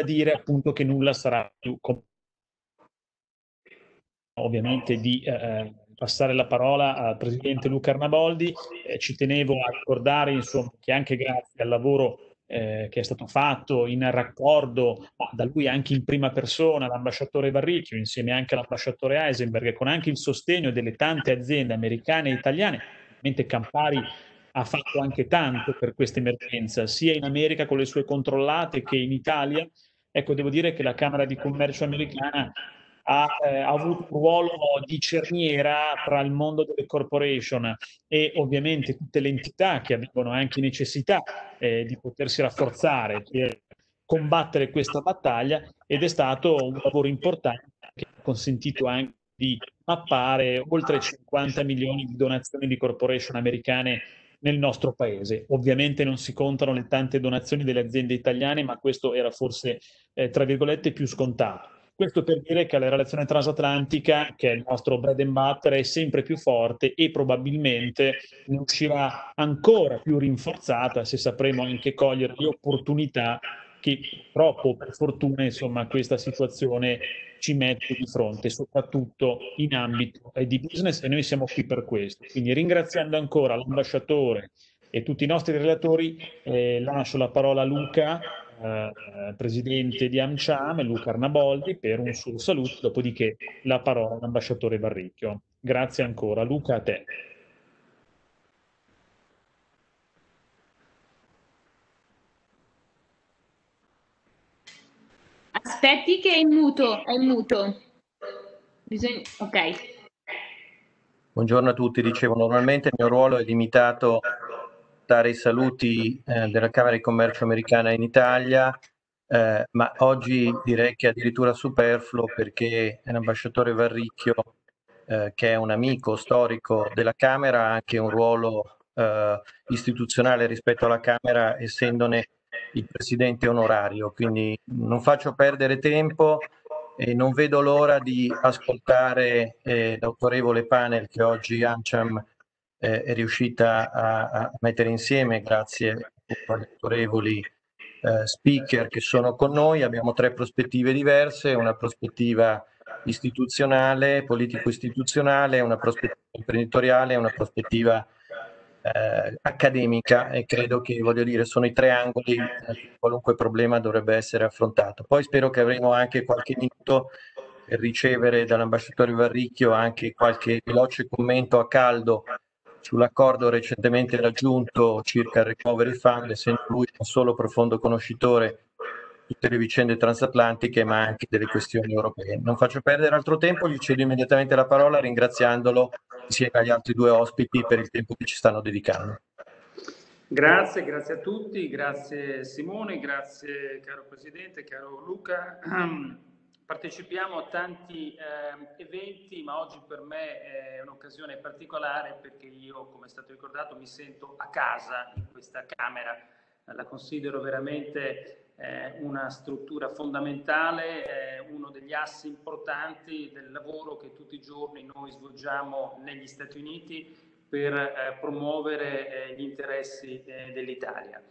dire appunto che nulla sarà più ovviamente di passare la parola al presidente Luca Arnaboldi. Ci tenevo a ricordare insomma, che anche grazie al lavoro che è stato fatto in raccordo da lui anche in prima persona, l'ambasciatore Varricchio, insieme anche all'ambasciatore Eisenberg, e con anche il sostegno delle tante aziende americane e italiane, ovviamente Campari ha fatto anche tanto per questa emergenza, sia in America con le sue controllate che in Italia. Ecco, devo dire che la Camera di Commercio americana ha avuto un ruolo di cerniera tra il mondo delle corporation e ovviamente tutte le entità che avevano anche necessità di potersi rafforzare per combattere questa battaglia, ed è stato un lavoro importante che ha consentito anche di mappare oltre 50 milioni di donazioni di corporation americane nel nostro paese. Ovviamente non si contano le tante donazioni delle aziende italiane, ma questo era forse, tra virgolette, più scontato. Questo per dire che la relazione transatlantica, che è il nostro bread and butter, è sempre più forte e probabilmente ne uscirà ancora più rinforzata se sapremo anche cogliere le opportunità che purtroppo, per fortuna, insomma, questa situazione ci mette di fronte, soprattutto in ambito di business, e noi siamo qui per questo. Quindi ringraziando ancora l'ambasciatore e tutti i nostri relatori, lascio la parola a Luca, presidente di AmCham, Luca Arnaboldi, per un suo saluto, dopodiché la parola all'ambasciatore Varricchio. Grazie ancora. Luca, a te. Aspetti che è in muto, è in muto. Ok. Buongiorno a tutti, dicevo, normalmente il mio ruolo è limitato a dare i saluti della Camera di Commercio americana in Italia, ma oggi direi che è addirittura superfluo perché l'ambasciatore Varricchio, che è un amico storico della Camera, ha anche un ruolo istituzionale rispetto alla Camera, essendone il presidente onorario, quindi non faccio perdere tempo e non vedo l'ora di ascoltare l'autorevole panel che oggi AmCham è riuscita a mettere insieme grazie agli autorevoli speaker che sono con noi. Abbiamo tre prospettive diverse: una prospettiva istituzionale, politico-istituzionale, una prospettiva imprenditoriale e una prospettiva accademica, e credo che, voglio dire, sono i tre angoli che qualunque problema dovrebbe essere affrontato. Poi spero che avremo anche qualche minuto per ricevere dall'ambasciatore Varricchio anche qualche veloce commento a caldo sull'accordo recentemente raggiunto circa il Recovery Fund, essendo lui non solo profondo conoscitore di tutte le vicende transatlantiche, ma anche delle questioni europee. Non faccio perdere altro tempo, gli cedo immediatamente la parola ringraziandolo insieme agli altri due ospiti per il tempo che ci stanno dedicando. Grazie a tutti, grazie Simone, grazie caro Presidente, caro Luca. Partecipiamo a tanti eventi, ma oggi per me è un'occasione particolare perché io, come è stato ricordato, mi sento a casa in questa Camera. La considero veramente una struttura fondamentale, uno degli assi importanti del lavoro che tutti i giorni noi svolgiamo negli Stati Uniti per promuovere gli interessi dell'Italia.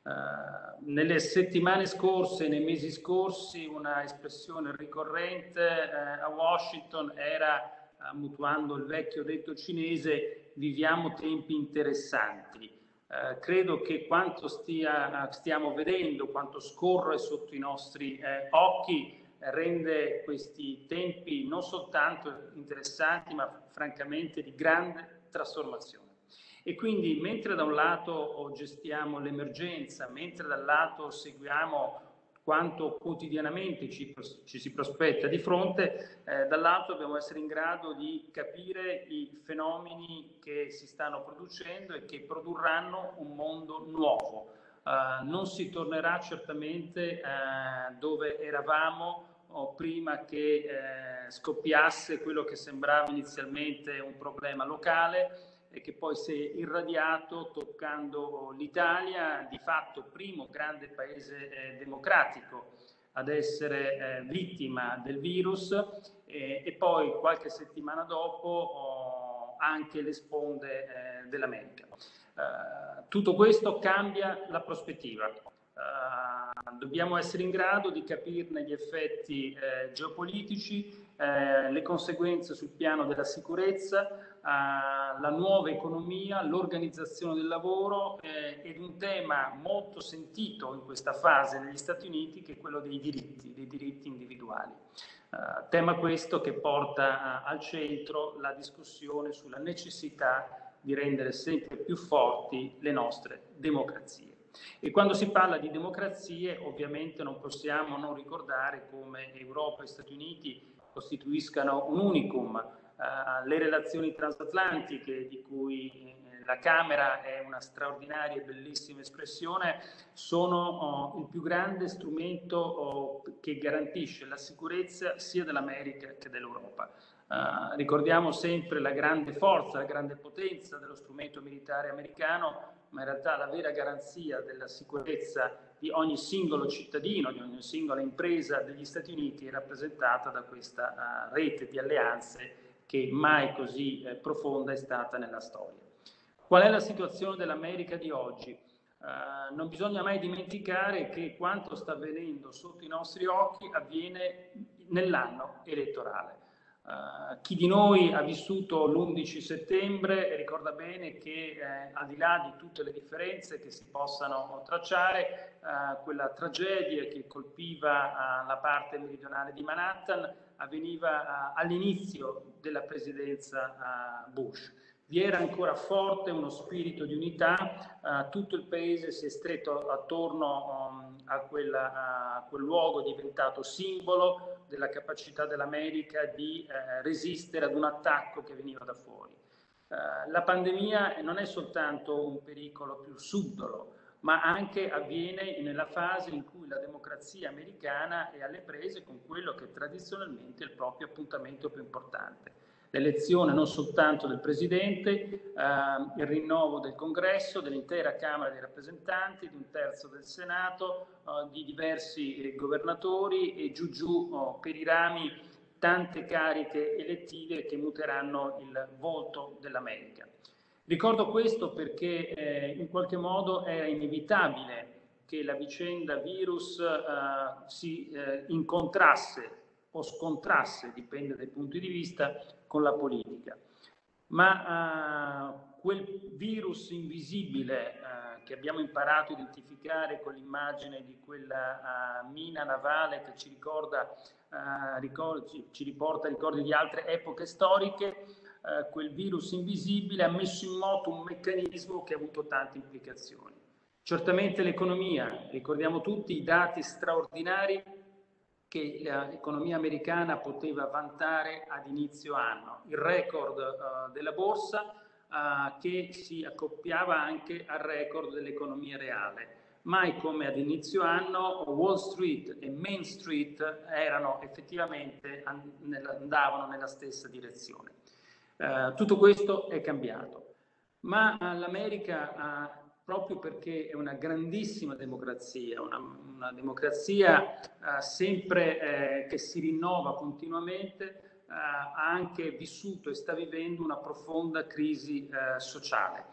Nelle settimane scorse, nei mesi scorsi, una espressione ricorrente a Washington era, mutuando il vecchio detto cinese, viviamo tempi interessanti. Credo che quanto stiamo vedendo, quanto scorre sotto i nostri occhi, rende questi tempi non soltanto interessanti, ma francamente di grande trasformazione. E quindi, mentre da un lato gestiamo l'emergenza, mentre dal lato seguiamo quanto quotidianamente ci si prospetta di fronte, dall'altro dobbiamo essere in grado di capire i fenomeni che si stanno producendo e che produrranno un mondo nuovo. Non si tornerà certamente dove eravamo prima che scoppiasse quello che sembrava inizialmente un problema locale e che poi si è irradiato toccando l'Italia, di fatto primo grande paese democratico ad essere vittima del virus, e poi qualche settimana dopo anche le sponde dell'America. Tutto questo cambia la prospettiva. Dobbiamo essere in grado di capirne gli effetti geopolitici, le conseguenze sul piano della sicurezza, la nuova economia, l'organizzazione del lavoro ed un tema molto sentito in questa fase negli Stati Uniti, che è quello dei diritti individuali. Tema questo che porta al centro la discussione sulla necessità di rendere sempre più forti le nostre democrazie. E quando si parla di democrazie, ovviamente non possiamo non ricordare come Europa e Stati Uniti costituiscano un unicum. Le relazioni transatlantiche, di cui la Camera è una straordinaria e bellissima espressione, sono il più grande strumento che garantisce la sicurezza sia dell'America che dell'Europa. Ricordiamo sempre la grande forza, la grande potenza dello strumento militare americano, ma in realtà la vera garanzia della sicurezza di ogni singolo cittadino, di ogni singola impresa degli Stati Uniti è rappresentata da questa rete di alleanze che mai così profonda è stata nella storia. Qual è la situazione dell'America di oggi? Non bisogna mai dimenticare che quanto sta avvenendo sotto i nostri occhi avviene nell'anno elettorale. Chi di noi ha vissuto l'11 settembre ricorda bene che al di là di tutte le differenze che si possano tracciare, quella tragedia che colpiva la parte meridionale di Manhattan avveniva all'inizio della presidenza Bush. Vi era ancora forte uno spirito di unità, tutto il paese si è stretto attorno a quel luogo diventato simbolo della capacità dell'America di resistere ad un attacco che veniva da fuori. La pandemia non è soltanto un pericolo più subdolo, ma anche avviene nella fase in cui la democrazia americana è alle prese con quello che tradizionalmente è il proprio appuntamento più importante. L'elezione non soltanto del Presidente, il rinnovo del Congresso, dell'intera Camera dei Rappresentanti, di un terzo del Senato, di diversi governatori e giù per i rami tante cariche elettive che muteranno il volto dell'America. Ricordo questo perché in qualche modo era inevitabile che la vicenda virus si incontrasse o scontrasse, dipende dai punti di vista, con la politica. Ma quel virus invisibile che abbiamo imparato a identificare con l'immagine di quella mina navale che ci riporta ricordi di altre epoche storiche, quel virus invisibile ha messo in moto un meccanismo che ha avuto tante implicazioni. Certamente l'economia, ricordiamo tutti i dati straordinari che l'economia americana poteva vantare ad inizio anno, il record della borsa che si accoppiava anche al record dell'economia reale. Mai come ad inizio anno Wall Street e Main Street effettivamente andavano nella stessa direzione. Tutto questo è cambiato, ma l'America proprio perché è una grandissima democrazia, una democrazia sempre che si rinnova continuamente, ha anche vissuto e sta vivendo una profonda crisi sociale.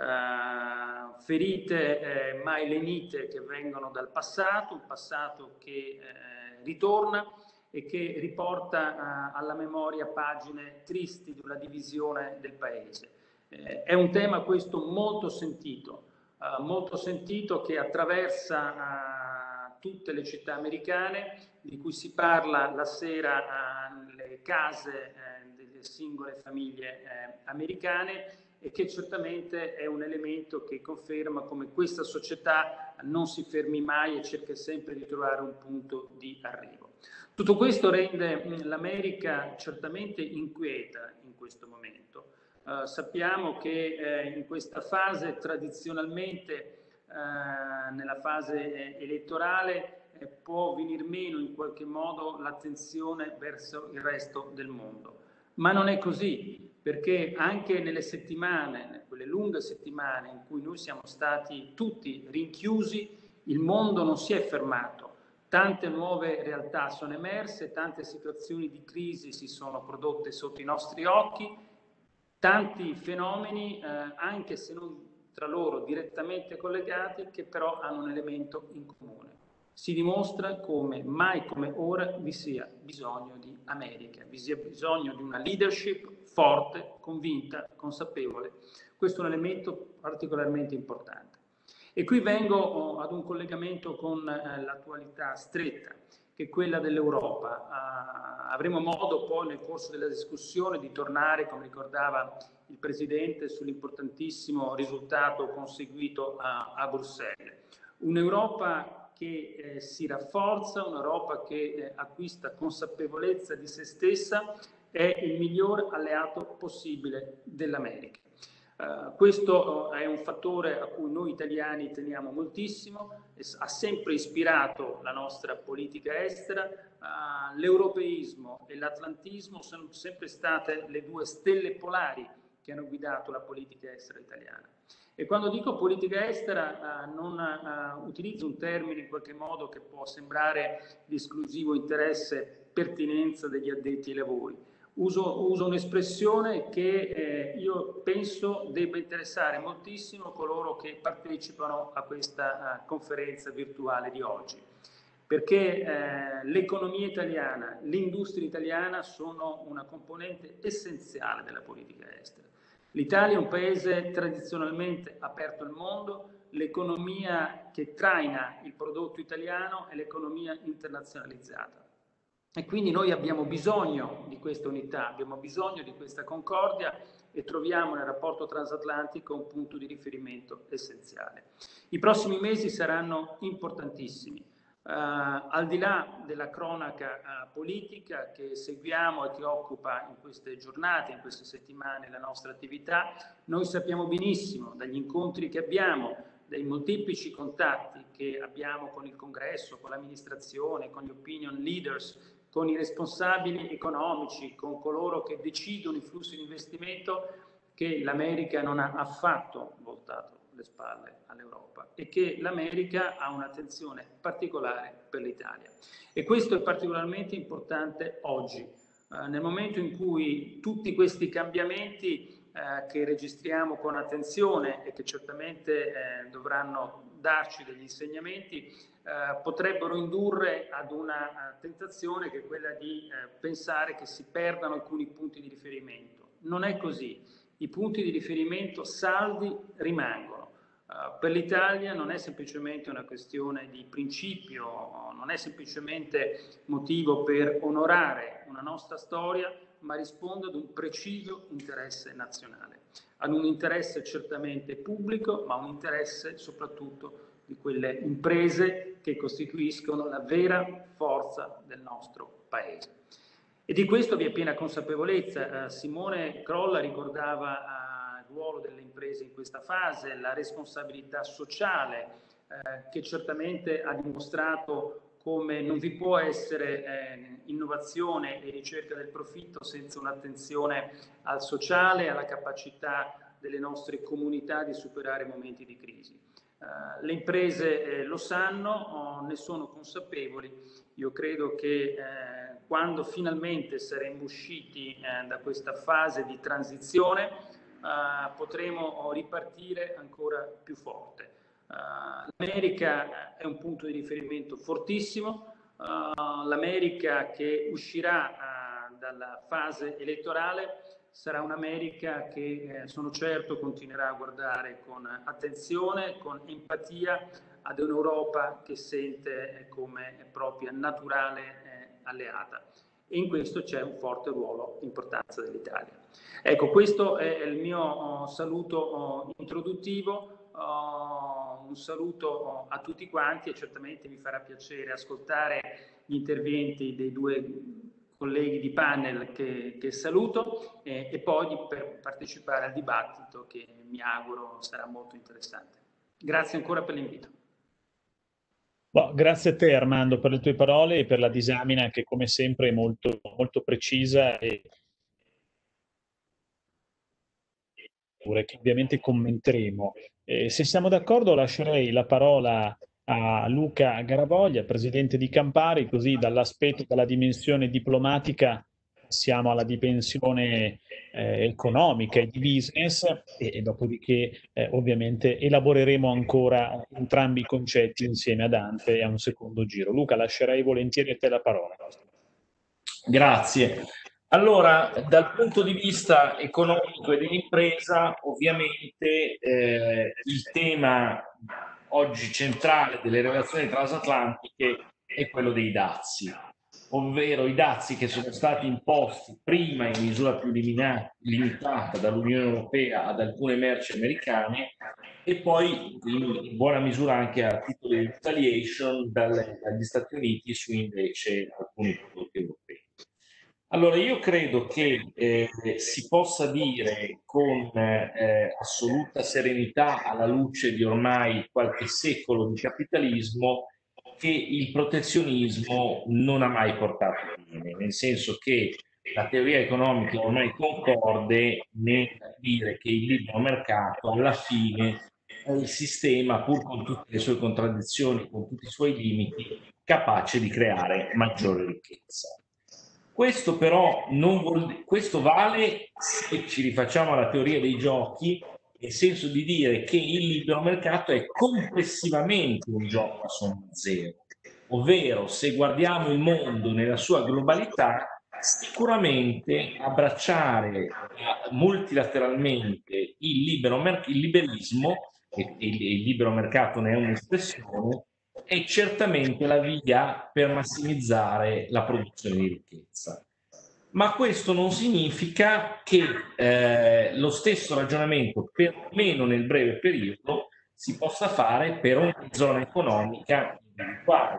Ferite mai lenite che vengono dal passato, un passato che ritorna e che riporta alla memoria pagine tristi di una divisione del paese. È un tema questo molto sentito che attraversa tutte le città americane, di cui si parla la sera nelle case delle singole famiglie americane, e che certamente è un elemento che conferma come questa società non si fermi mai e cerca sempre di trovare un punto di arrivo. Tutto questo rende l'America certamente inquieta in questo momento. Sappiamo che in questa fase tradizionalmente, nella fase elettorale, può venir meno in qualche modo l'attenzione verso il resto del mondo. Ma non è così, perché anche nelle settimane, quelle lunghe settimane in cui noi siamo stati tutti rinchiusi, il mondo non si è fermato. Tante nuove realtà sono emerse, tante situazioni di crisi si sono prodotte sotto i nostri occhi, tanti fenomeni, anche se non tra loro direttamente collegati, che però hanno un elemento in comune. si dimostra come mai come ora vi sia bisogno di America, vi sia bisogno di una leadership forte, convinta, consapevole. Questo è un elemento particolarmente importante. E qui vengo ad un collegamento con l'attualità stretta, che è quella dell'Europa. Avremo modo poi nel corso della discussione di tornare, come ricordava il Presidente, sull'importantissimo risultato conseguito a Bruxelles. Un'Europa che si rafforza, un'Europa che acquista consapevolezza di se stessa, è il miglior alleato possibile dell'America. Questo è un fattore a cui noi italiani teniamo moltissimo, ha sempre ispirato la nostra politica estera. L'europeismo e l'atlantismo sono sempre state le due stelle polari che hanno guidato la politica estera italiana. E quando dico politica estera non utilizzo un termine in qualche modo che può sembrare di esclusivo interesse, pertinenza degli addetti ai lavori. Uso un'espressione che io penso debba interessare moltissimo coloro che partecipano a questa conferenza virtuale di oggi, perché l'economia italiana, l'industria italiana sono una componente essenziale della politica estera. L'Italia è un paese tradizionalmente aperto al mondo, l'economia che traina il prodotto italiano è l'economia internazionalizzata. E quindi noi abbiamo bisogno di questa unità, abbiamo bisogno di questa concordia e troviamo nel rapporto transatlantico un punto di riferimento essenziale. I prossimi mesi saranno importantissimi. Al di là della cronaca politica che seguiamo e che occupa in queste giornate, in queste settimane la nostra attività, noi sappiamo benissimo dagli incontri che abbiamo, dai molteplici contatti che abbiamo con il Congresso, con l'amministrazione, con gli opinion leaders, con i responsabili economici, con coloro che decidono i flussi di investimento, che l'America non ha affatto voltato le spalle all'Europa e che l'America ha un'attenzione particolare per l'Italia. E questo è particolarmente importante oggi, nel momento in cui tutti questi cambiamenti che registriamo con attenzione e che certamente dovranno darci degli insegnamenti, potrebbero indurre ad una tentazione che è quella di pensare che si perdano alcuni punti di riferimento. Non è così. I punti di riferimento saldi rimangono. Per l'Italia non è semplicemente una questione di principio, non è semplicemente motivo per onorare una nostra storia, ma risponde ad un preciso interesse nazionale, ad un interesse certamente pubblico, ma un interesse soprattutto di quelle imprese che costituiscono la vera forza del nostro Paese. E di questo vi è piena consapevolezza. Simone Crolla ricordava il ruolo delle imprese in questa fase, la responsabilità sociale che certamente ha dimostrato come non vi può essere innovazione e ricerca del profitto senza un'attenzione al sociale, alla capacità delle nostre comunità di superare momenti di crisi. Le imprese lo sanno, ne sono consapevoli. Io credo che quando finalmente saremo usciti da questa fase di transizione potremo ripartire ancora più forte. L'America è un punto di riferimento fortissimo, l'America che uscirà dalla fase elettorale sarà un'America che sono certo continuerà a guardare con attenzione, con empatia ad un'Europa che sente come propria naturale alleata. E in questo c'è un forte ruolo e importanza dell'Italia. Ecco, questo è il mio saluto introduttivo. Un saluto a tutti quanti e certamente mi farà piacere ascoltare gli interventi dei due colleghi di panel che saluto e poi per partecipare al dibattito che mi auguro sarà molto interessante. Grazie ancora per l'invito. Grazie a te Armando per le tue parole e per la disamina che come sempre è molto, molto precisa e che ovviamente commenteremo. Se siamo d'accordo lascerei la parola a Luca Garavoglia, presidente di Campari, così dall'aspetto, dalla dimensione diplomatica siamo alla dimensione economica e di business e dopodiché ovviamente elaboreremo ancora entrambi i concetti insieme a Dante e a un secondo giro. Luca, lascerei volentieri a te la parola. Grazie. Allora, dal punto di vista economico e dell'impresa, ovviamente il tema oggi centrale delle relazioni transatlantiche è quello dei dazi, ovvero i dazi che sono stati imposti prima in misura più limitata dall'Unione Europea ad alcune merci americane e poi in buona misura anche a titolo di retaliation dagli Stati Uniti su invece alcuni prodotti europei. Allora, io credo che si possa dire con assoluta serenità, alla luce di ormai qualche secolo di capitalismo, che il protezionismo non ha mai portato bene, nel senso che la teoria economica è ormai concorde nel dire che il libero mercato alla fine è il sistema, pur con tutte le sue contraddizioni, con tutti i suoi limiti, capace di creare maggiore ricchezza. Questo però questo vale se ci rifacciamo alla teoria dei giochi, nel senso di dire che il libero mercato è complessivamente un gioco a somma zero, ovvero se guardiamo il mondo nella sua globalità, sicuramente abbracciare multilateralmente il liberismo, e il libero mercato ne è un'espressione, è certamente la via per massimizzare la produzione di ricchezza. Ma questo non significa che lo stesso ragionamento, perlomeno nel breve periodo, si possa fare per ogni zona economica individuale,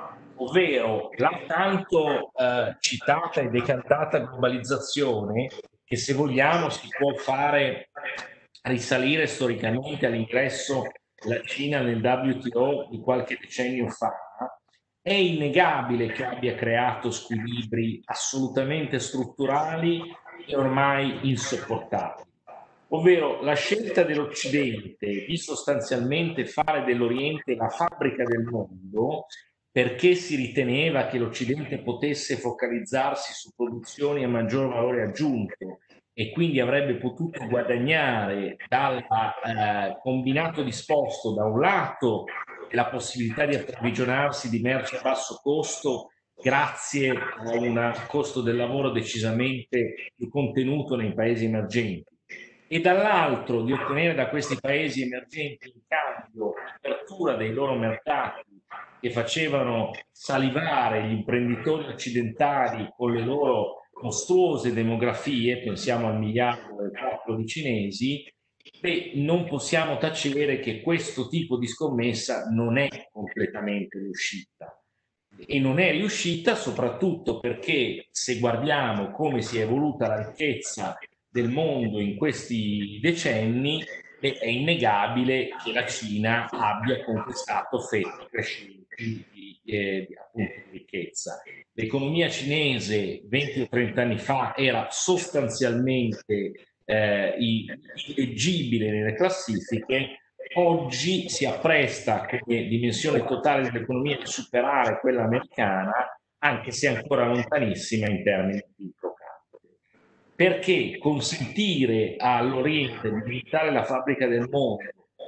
ovvero la tanto citata e decantata globalizzazione, che se vogliamo si può fare risalire storicamente all'ingresso della Cina nel WTO di qualche decennio fa, è innegabile che abbia creato squilibri assolutamente strutturali e ormai insopportabili. Ovvero la scelta dell'Occidente di sostanzialmente fare dell'Oriente la fabbrica del mondo, perché si riteneva che l'Occidente potesse focalizzarsi su produzioni a maggior valore aggiunto e quindi avrebbe potuto guadagnare dal combinato disposto da un lato la possibilità di approvvigionarsi di merci a basso costo grazie a un costo del lavoro decisamente più contenuto nei paesi emergenti e dall'altro di ottenere da questi paesi emergenti in cambio l'apertura dei loro mercati che facevano salivare gli imprenditori occidentali con le loro mostruose demografie, pensiamo al miliardo e quattro di cinesi, non possiamo tacere che questo tipo di scommessa non è completamente riuscita. E non è riuscita soprattutto perché se guardiamo come si è evoluta la ricchezza del mondo in questi decenni, è innegabile che la Cina abbia conquistato fette crescenti appunto, di ricchezza. L'economia cinese 20 o 30 anni fa era sostanzialmente illeggibile nelle classifiche, oggi si appresta come dimensione totale dell'economia a superare quella americana, anche se ancora lontanissima in termini di pro-capite. Perché consentire all'Oriente di diventare la fabbrica del mondo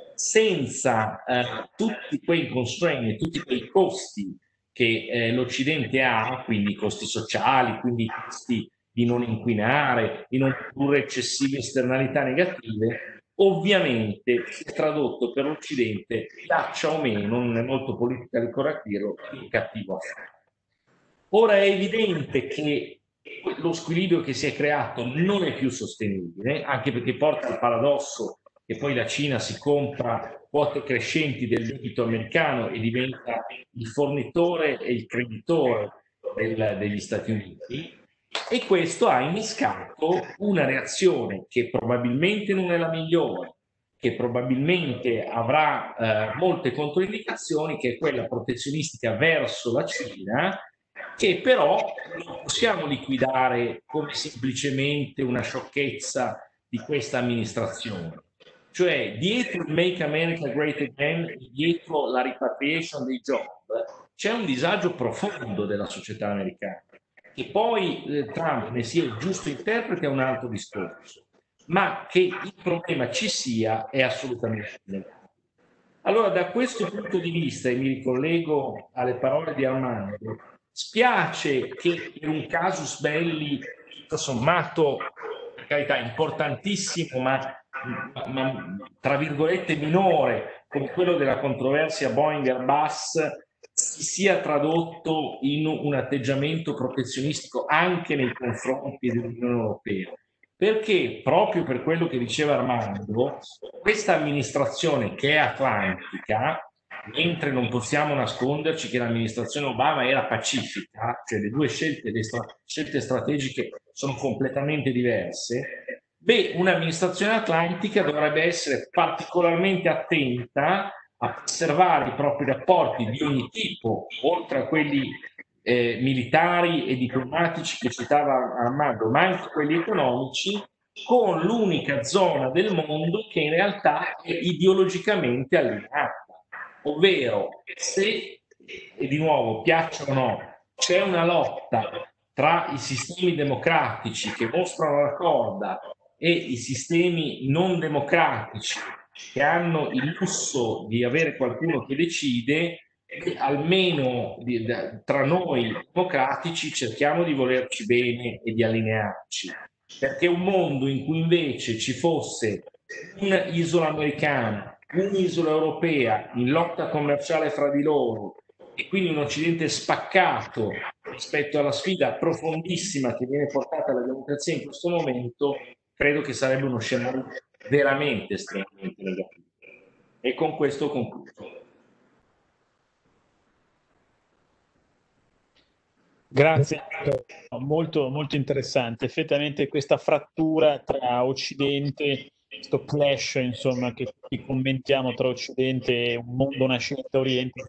senza tutti quei constraint, tutti quei costi che l'Occidente ha, quindi i costi sociali, quindi i costi di non inquinare, di non produrre eccessive esternalità negative, ovviamente si è tradotto per l'Occidente, piaccia o meno, non è molto politically correct dirlo, in cattivo affare. Ora è evidente che lo squilibrio che si è creato non è più sostenibile, anche perché porta al paradosso che poi la Cina si compra quote crescenti del debito americano e diventa il fornitore e il creditore degli Stati Uniti, e questo ha innescato una reazione che probabilmente non è la migliore, che probabilmente avrà molte controindicazioni, che è quella protezionistica verso la Cina, che però non possiamo liquidare come semplicemente una sciocchezza di questa amministrazione. Cioè, dietro il Make America Great Again, dietro la repatriation dei job, c'è un disagio profondo della società americana, Che poi Trump ne sia il giusto interprete è un altro discorso, ma che il problema ci sia è assolutamente negativo. Allora, da questo punto di vista, e mi ricollego alle parole di Armando, spiace che in un casus belli, tutto sommato, per carità, importantissimo, ma tra virgolette minore, come quello della controversia Boeing-Airbus, si sia tradotto in un atteggiamento protezionistico anche nei confronti dell'Unione Europea. Perché proprio per quello che diceva Armando, questa amministrazione che è atlantica, mentre non possiamo nasconderci che l'amministrazione Obama era pacifica, cioè le due scelte, scelte strategiche sono completamente diverse, beh, un'amministrazione atlantica dovrebbe essere particolarmente attenta a preservare i propri rapporti di ogni tipo, oltre a quelli militari e diplomatici che citava Armando, ma anche quelli economici, con l'unica zona del mondo che in realtà è ideologicamente allineata. Ovvero, se, e di nuovo, piaccia o no, c'è una lotta tra i sistemi democratici che mostrano la corda e i sistemi non democratici che hanno il lusso di avere qualcuno che decide, almeno tra noi democratici cerchiamo di volerci bene e di allinearci, perché un mondo in cui invece ci fosse un'isola americana, un'isola europea in lotta commerciale fra di loro e quindi un Occidente spaccato rispetto alla sfida profondissima che viene portata alla democrazia in questo momento, credo che sarebbe uno scenario veramente estremamente negativo. E con questo concludo. Grazie, molto, molto interessante. Effettivamente questa frattura tra Occidente, questo clash, insomma, che commentiamo tra Occidente e un mondo nascente Oriente,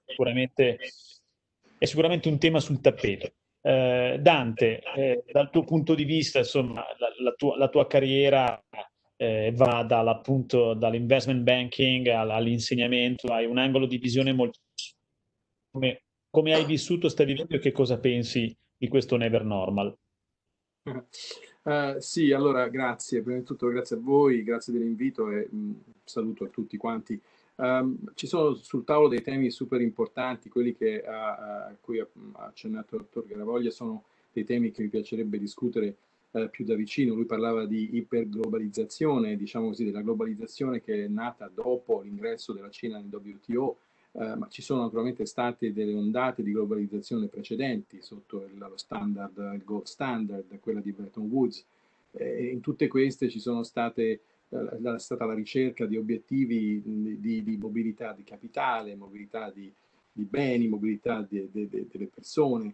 è sicuramente un tema sul tappeto. Dante, dal tuo punto di vista, insomma, la tua carriera va appunto dall'investment banking all'insegnamento, hai un angolo di visione molto... Come hai vissuto, stai vivendo e che cosa pensi di questo Never Normal? Sì, allora grazie, prima di tutto grazie a voi, grazie dell'invito e saluto a tutti quanti. Ci sono sul tavolo dei temi super importanti, quelli a cui ha accennato il dottor Garavoglia sono dei temi che mi piacerebbe discutere più da vicino. Lui parlava di iperglobalizzazione, diciamo così, della globalizzazione che è nata dopo l'ingresso della Cina nel WTO. Ma ci sono naturalmente state delle ondate di globalizzazione precedenti sotto lo standard, il gold standard, quella di Bretton Woods. In tutte queste ci sono state è stata la ricerca di obiettivi di mobilità di capitale, mobilità di beni, mobilità delle persone.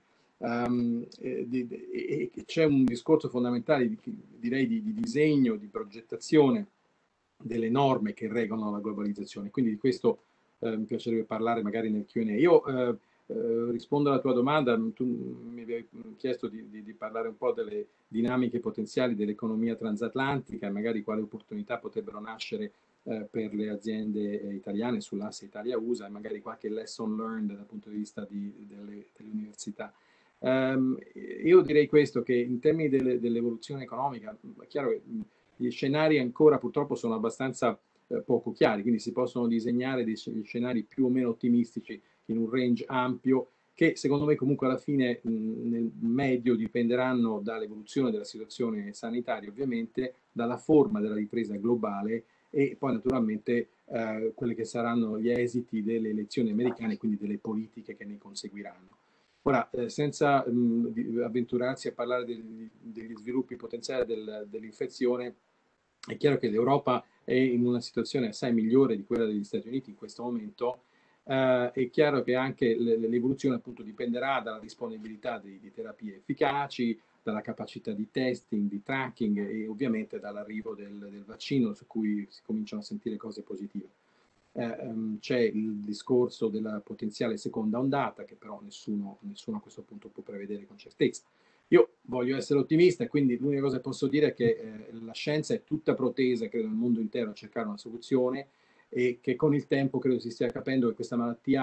C'è un discorso fondamentale, direi, di disegno, di progettazione delle norme che regolano la globalizzazione. Quindi di questo mi piacerebbe parlare magari nel Q&A. Io rispondo alla tua domanda, tu mi avevi chiesto di parlare un po' delle dinamiche potenziali dell'economia transatlantica e magari quali opportunità potrebbero nascere per le aziende italiane sull'asse Italia-USA e magari qualche lesson learned dal punto di vista delle università. Io direi questo, che in termini dell'evoluzione economica, è chiaro che gli scenari ancora purtroppo sono abbastanza poco chiari, quindi si possono disegnare dei scenari più o meno ottimistici in un range ampio che secondo me comunque alla fine nel medio dipenderanno dall'evoluzione della situazione sanitaria, ovviamente dalla forma della ripresa globale e poi naturalmente quelli che saranno gli esiti delle elezioni americane, quindi delle politiche che ne conseguiranno. Ora, senza avventurarsi a parlare degli sviluppi potenziali dell'infezione, è chiaro che l'Europa è in una situazione assai migliore di quella degli Stati Uniti in questo momento. È chiaro che anche l'evoluzione appunto dipenderà dalla disponibilità di terapie efficaci, dalla capacità di testing, di tracking e ovviamente dall'arrivo del vaccino su cui si cominciano a sentire cose positive. C'è il discorso della potenziale seconda ondata che però nessuno a questo punto può prevedere con certezza. Io voglio essere ottimista e quindi l'unica cosa che posso dire è che la scienza è tutta protesa, credo, nel mondo intero a cercare una soluzione e che con il tempo credo si stia capendo che questa malattia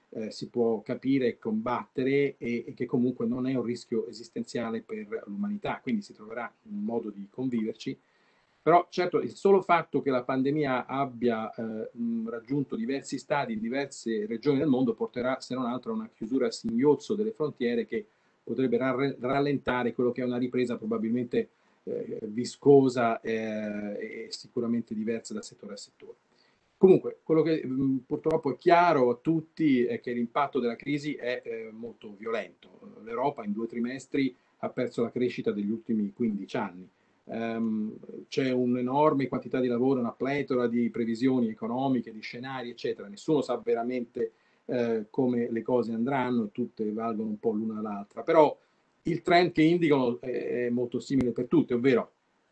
si può capire e combattere e che comunque non è un rischio esistenziale per l'umanità, quindi si troverà un modo di conviverci. Però certo il solo fatto che la pandemia abbia raggiunto diversi stadi in diverse regioni del mondo porterà se non altro a una chiusura a singhiozzo delle frontiere che potrebbe rallentare quello che è una ripresa probabilmente viscosa e sicuramente diversa da settore a settore. Comunque, quello che purtroppo è chiaro a tutti è che l'impatto della crisi è molto violento. L'Europa in 2 trimestri ha perso la crescita degli ultimi 15 anni. C'è un'enorme quantità di lavoro, una pletora di previsioni economiche, di scenari, eccetera. Nessuno sa veramente come le cose andranno, tutte valgono un po' l'una all'altra. Però il trend che indicano è molto simile per tutte, ovvero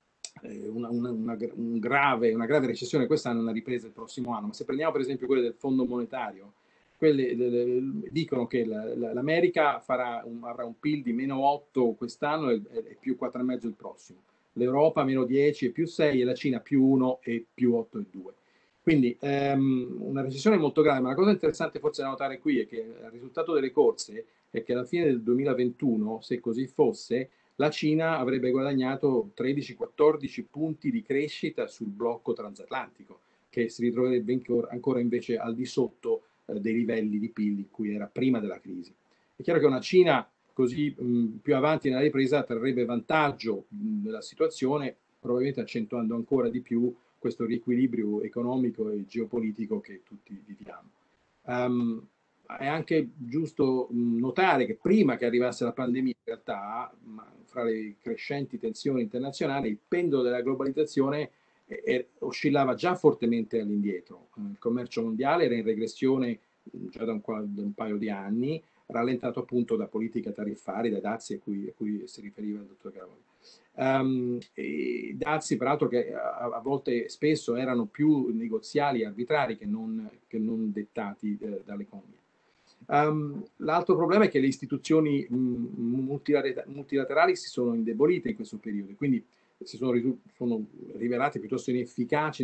una grave recessione quest'anno e una ripresa il prossimo anno. Ma se prendiamo per esempio quelle del Fondo Monetario, quelle dicono che l'America avrà un PIL di -8 quest'anno e più 4,5 il prossimo, l'Europa -10 e più 6 e la Cina +1 e più 8,2. Quindi una recessione molto grave, ma la cosa interessante forse da notare qui è che il risultato delle corse è che alla fine del 2021, se così fosse, la Cina avrebbe guadagnato 13-14 punti di crescita sul blocco transatlantico, che si ritroverebbe ancora invece al di sotto dei livelli di PIL in cui era prima della crisi. È chiaro che una Cina così più avanti nella ripresa trarrebbe vantaggio della situazione, probabilmente accentuando ancora di più questo riequilibrio economico e geopolitico che tutti viviamo. È anche giusto notare che prima che arrivasse la pandemia, in realtà, fra le crescenti tensioni internazionali, il pendolo della globalizzazione oscillava già fortemente all'indietro. Il commercio mondiale era in regressione già da un paio di anni, rallentato appunto da politiche tariffarie, da dazi a cui si riferiva il dottor Garavaglia. Dazi peraltro che a volte spesso erano più negoziali e arbitrari che non dettati dall'economia. L'altro problema è che le istituzioni multilaterali si sono indebolite in questo periodo, quindi sono rivelate piuttosto inefficaci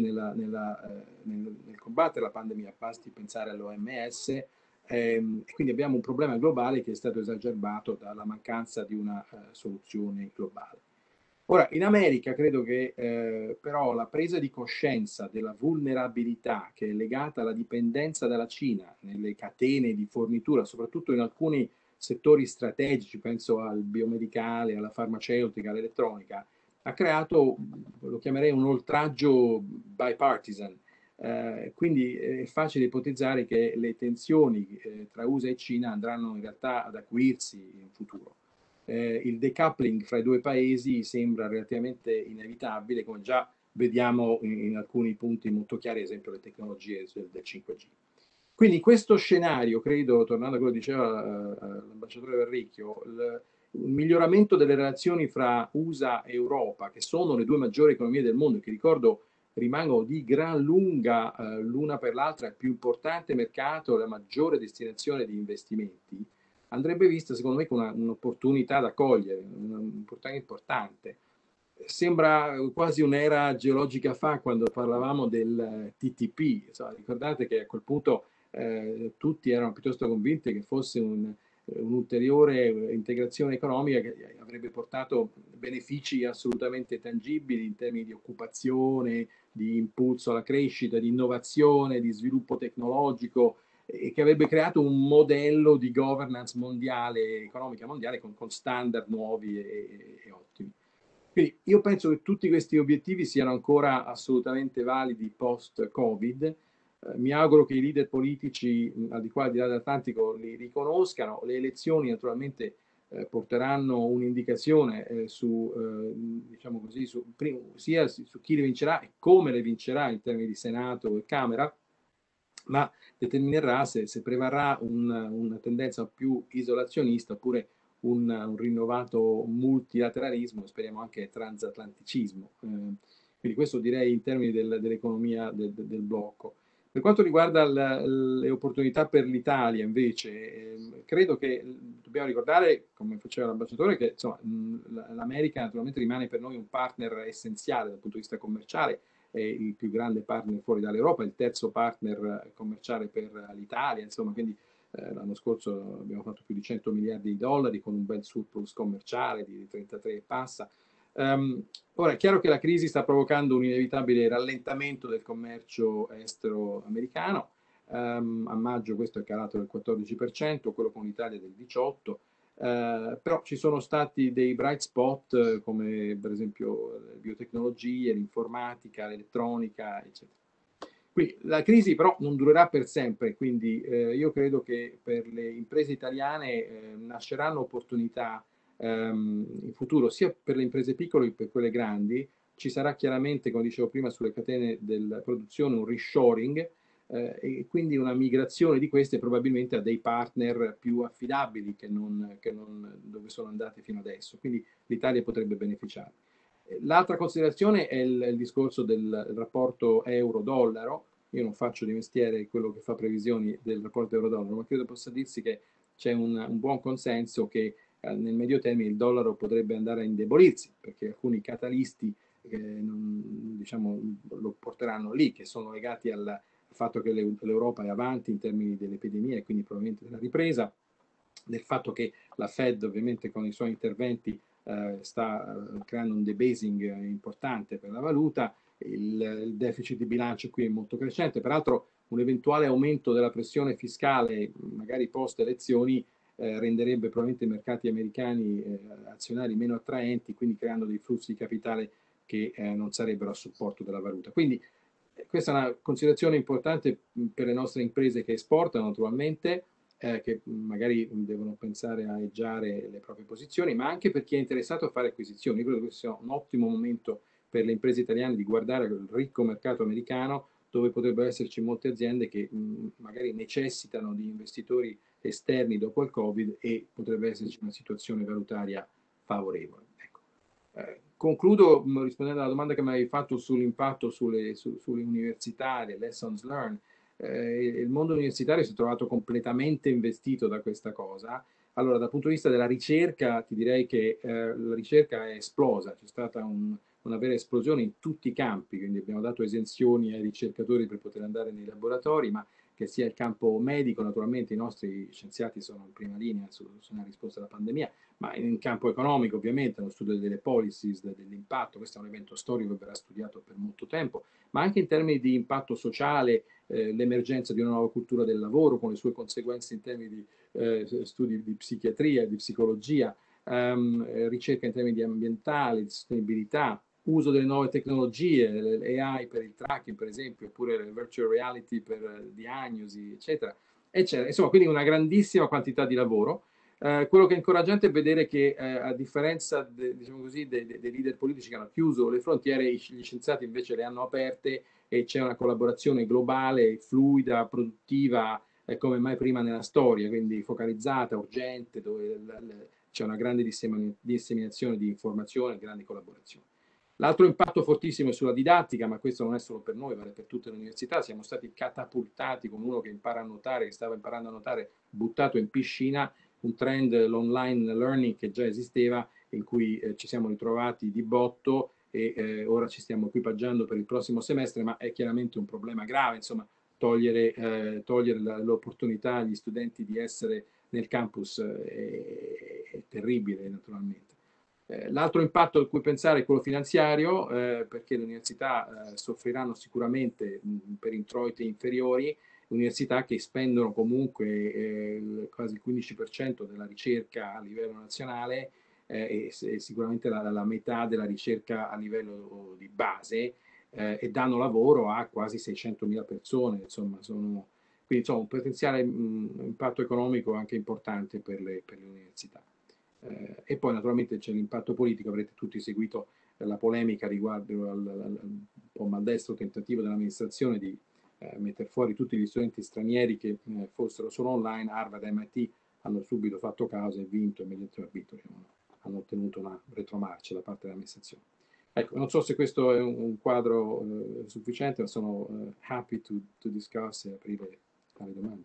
nel combattere la pandemia. Basti pensare all'OMS, quindi abbiamo un problema globale che è stato esacerbato dalla mancanza di una soluzione globale. Ora, in America credo che però la presa di coscienza della vulnerabilità che è legata alla dipendenza dalla Cina nelle catene di fornitura, soprattutto in alcuni settori strategici, penso al biomedicale, alla farmaceutica, all'elettronica, ha creato, lo chiamerei un oltraggio bipartisan. Quindi è facile ipotizzare che le tensioni tra USA e Cina andranno in realtà ad acuirsi in futuro. Il decoupling fra i due paesi sembra relativamente inevitabile, come già vediamo in alcuni punti molto chiari, ad esempio le tecnologie del 5G. Quindi in questo scenario, credo, tornando a quello che diceva l'ambasciatore Verricchio, il miglioramento delle relazioni fra USA e Europa, che sono le 2 maggiori economie del mondo, che ricordo rimangono di gran lunga l'una per l'altra il più importante mercato, la maggiore destinazione di investimenti, andrebbe vista secondo me come un'opportunità da cogliere, un'opportunità importante. Sembra quasi un'era geologica fa quando parlavamo del TTP, ricordate che a quel punto tutti erano piuttosto convinti che fosse un'ulteriore integrazione economica che avrebbe portato benefici assolutamente tangibili in termini di occupazione, di impulso alla crescita, di innovazione, di sviluppo tecnologico, e che avrebbe creato un modello di governance mondiale, economica mondiale, con standard nuovi e ottimi. Quindi io penso che tutti questi obiettivi siano ancora assolutamente validi post-Covid. Mi auguro che i leader politici al di qua, al di là dell'Atlantico, li riconoscano. Le elezioni naturalmente porteranno un'indicazione diciamo così, sia su chi le vincerà e come le vincerà in termini di Senato e Camera, ma determinerà se prevarrà una tendenza più isolazionista oppure un rinnovato multilateralismo, speriamo anche transatlanticismo. Quindi questo direi in termini dell'economia del blocco. Per quanto riguarda le opportunità per l'Italia, invece, credo che dobbiamo ricordare, come faceva l'ambasciatore, che insomma, l'America naturalmente rimane per noi un partner essenziale dal punto di vista commerciale, è il più grande partner fuori dall'Europa, il terzo partner commerciale per l'Italia, insomma, quindi L'anno scorso abbiamo fatto più di 100 miliardi di dollari con un bel surplus commerciale di 33 e passa. Ora è chiaro che la crisi sta provocando un inevitabile rallentamento del commercio estero americano. A maggio questo è calato del 14%, quello con l'Italia del 18%. Però ci sono stati dei bright spot come per esempio le biotecnologie, l'informatica, l'elettronica, eccetera. Quindi la crisi però non durerà per sempre, quindi io credo che per le imprese italiane nasceranno opportunità in futuro, sia per le imprese piccole che per quelle grandi. Ci sarà chiaramente, come dicevo prima, sulle catene della produzione un reshoring, e quindi una migrazione di queste probabilmente a dei partner più affidabili che non dove sono andate fino adesso. Quindi l'Italia potrebbe beneficiare. L'altra considerazione è il discorso del rapporto euro-dollaro. Io non faccio di mestiere quello che fa previsioni del rapporto euro-dollaro, ma credo possa dirsi che c'è un buon consenso che nel medio termine il dollaro potrebbe andare a indebolirsi, perché alcuni catalisti diciamo, lo porteranno lì, che sono legati al fatto che l'Europa è avanti in termini dell'epidemia e quindi probabilmente della ripresa, del fatto che la Fed ovviamente con i suoi interventi sta creando un debasing importante per la valuta, il deficit di bilancio qui è molto crescente, peraltro un eventuale aumento della pressione fiscale, magari post elezioni, renderebbe probabilmente i mercati americani azionari meno attraenti, quindi creando dei flussi di capitale che non sarebbero a supporto della valuta. Quindi questa è una considerazione importante per le nostre imprese che esportano naturalmente, che magari devono pensare a eggiare le proprie posizioni, ma anche per chi è interessato a fare acquisizioni. Io credo che questo sia un ottimo momento per le imprese italiane di guardare il ricco mercato americano, dove potrebbero esserci molte aziende che magari necessitano di investitori esterni dopo il Covid e potrebbe esserci una situazione valutaria favorevole. Ecco. Concludo rispondendo alla domanda che mi avevi fatto sull'impatto sulle università, le lessons learned. Il mondo universitario si è trovato completamente investito da questa cosa. Allora, dal punto di vista della ricerca, ti direi che la ricerca è esplosa, c'è stata una vera esplosione in tutti i campi, quindi abbiamo dato esenzioni ai ricercatori per poter andare nei laboratori, ma che sia il campo medico, naturalmente i nostri scienziati sono in prima linea sulla risposta alla pandemia, ma in campo economico ovviamente, lo studio delle policies, dell'impatto, questo è un evento storico che verrà studiato per molto tempo, ma anche in termini di impatto sociale, l'emergenza di una nuova cultura del lavoro con le sue conseguenze in termini di studi di psichiatria, di psicologia, ricerca in termini di ambientale, di sostenibilità, uso delle nuove tecnologie, l'AI per il tracking per esempio, oppure la virtual reality per diagnosi, eccetera, eccetera. Insomma, quindi una grandissima quantità di lavoro. Quello che è incoraggiante è vedere che a differenza diciamo così, dei leader politici che hanno chiuso le frontiere, gli scienziati invece le hanno aperte e c'è una collaborazione globale, fluida, produttiva, come mai prima nella storia, quindi focalizzata, urgente, dove c'è una grande disseminazione di informazione e grande collaborazione. L'altro impatto fortissimo è sulla didattica, ma questo non è solo per noi, vale per tutte le università. Siamo stati catapultati come uno che impara a nuotare, che stava imparando a nuotare, buttato in piscina, un trend, l'online learning che già esisteva, in cui ci siamo ritrovati di botto e ora ci stiamo equipaggiando per il prossimo semestre, ma è chiaramente un problema grave, insomma, togliere l'opportunità agli studenti di essere nel campus è terribile naturalmente. L'altro impatto a cui pensare è quello finanziario, perché le università soffriranno sicuramente per introiti inferiori, università che spendono comunque quasi il 15% della ricerca a livello nazionale e sicuramente la metà della ricerca a livello di base e danno lavoro a quasi 600.000 persone, insomma, quindi insomma, un potenziale impatto economico anche importante per le università. E poi naturalmente c'è l'impatto politico, avrete tutti seguito la polemica riguardo un po' maldestro tentativo dell'amministrazione di mettere fuori tutti gli studenti stranieri che fossero solo online. Harvard e MIT hanno subito fatto causa e vinto, mediante arbitrio, hanno ottenuto una retromarcia da parte dell'amministrazione. Ecco, non so se questo è un quadro sufficiente, ma sono happy to discuss e aprire alle domande.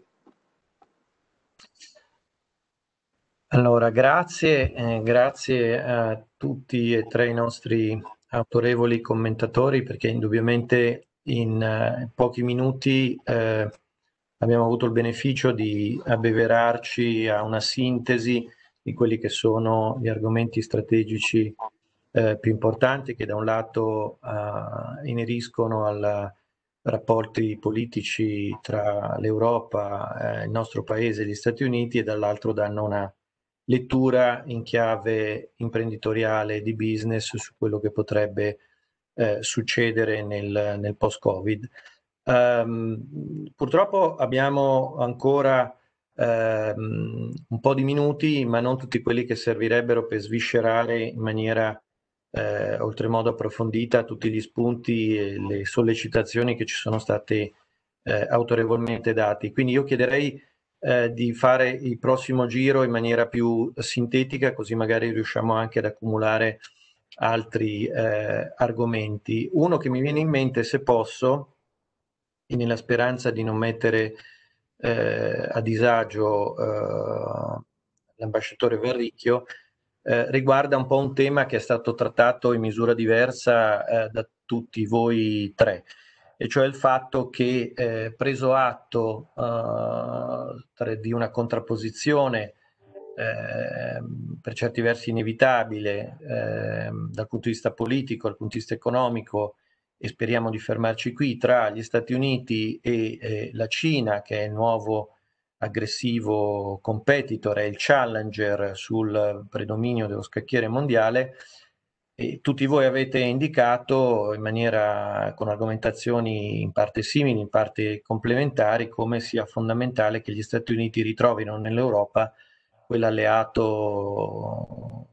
Allora, grazie a tutti e tre i nostri autorevoli commentatori, perché indubbiamente in pochi minuti abbiamo avuto il beneficio di abbeverarci a una sintesi di quelli che sono gli argomenti strategici più importanti, che da un lato ineriscono ai rapporti politici tra l'Europa, il nostro paese e gli Stati Uniti, e dall'altro danno una lettura in chiave imprenditoriale di business su quello che potrebbe succedere nel post-Covid. Purtroppo abbiamo ancora un po' di minuti, ma non tutti quelli che servirebbero per sviscerare in maniera oltremodo approfondita tutti gli spunti e le sollecitazioni che ci sono state autorevolmente dati. Quindi io chiederei di fare il prossimo giro in maniera più sintetica, così magari riusciamo anche ad accumulare altri argomenti. Uno che mi viene in mente, se posso, e nella speranza di non mettere a disagio l'ambasciatore Verricchio, riguarda un po' un tema che è stato trattato in misura diversa da tutti voi tre, e cioè il fatto che preso atto di una contrapposizione per certi versi inevitabile dal punto di vista politico, dal punto di vista economico, e speriamo di fermarci qui, tra gli Stati Uniti e la Cina, che è il nuovo aggressivo competitor, è il challenger sul predominio dello scacchiere mondiale, e tutti voi avete indicato in maniera, con argomentazioni in parte simili, in parte complementari, come sia fondamentale che gli Stati Uniti ritrovino nell'Europa quell'alleato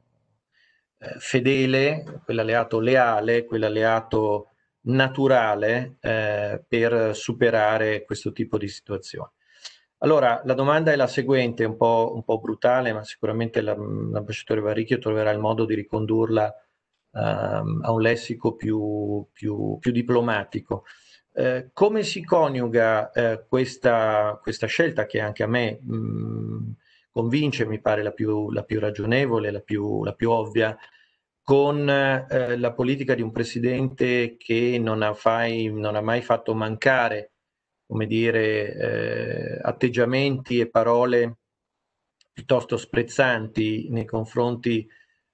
fedele, quell'alleato leale, quell'alleato naturale per superare questo tipo di situazione. Allora, la domanda è la seguente, un po' brutale, ma sicuramente l'ambasciatore Verricchio troverà il modo di ricondurla a un lessico più diplomatico. Come si coniuga questa scelta, che anche a me convince, mi pare la più ragionevole, la più ovvia, con la politica di un presidente che non ha mai fatto mancare, come dire, atteggiamenti e parole piuttosto sprezzanti nei confronti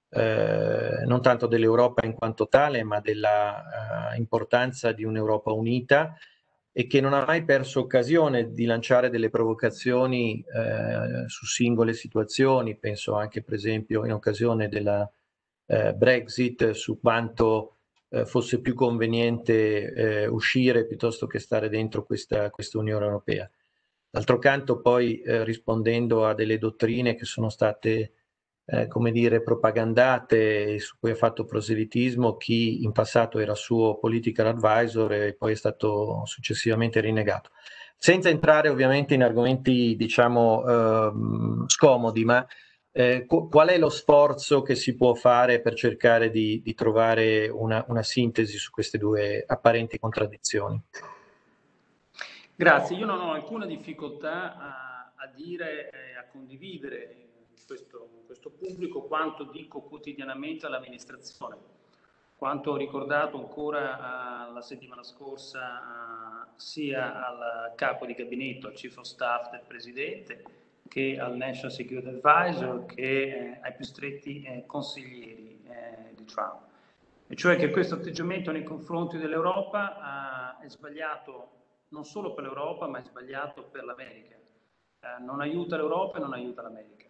non tanto dell'Europa in quanto tale, ma della importanza di un'Europa unita, e che non ha mai perso occasione di lanciare delle provocazioni su singole situazioni. Penso anche, per esempio, in occasione della Brexit, su quanto fosse più conveniente uscire piuttosto che stare dentro questa Unione Europea. D'altro canto, poi rispondendo a delle dottrine che sono state come dire, propagandate, su cui ha fatto proselitismo chi in passato era suo political advisor e poi è stato successivamente rinnegato. Senza entrare ovviamente in argomenti, diciamo, scomodi, ma qual è lo sforzo che si può fare per cercare di trovare una sintesi su queste due apparenti contraddizioni? Grazie, io non ho alcuna difficoltà a dire e a condividere questo pubblico quanto dico quotidianamente all'amministrazione, quanto ho ricordato ancora la settimana scorsa sia al capo di gabinetto, al Chief of Staff del Presidente, che al National Security Advisor, che ai più stretti consiglieri di Trump. E cioè che questo atteggiamento nei confronti dell'Europa è sbagliato non solo per l'Europa, ma è sbagliato per l'America. Non aiuta l'Europa e non aiuta l'America.